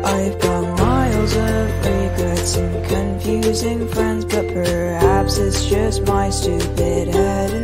I've got miles of regrets and confusing friends, but perhaps it's just my stupid head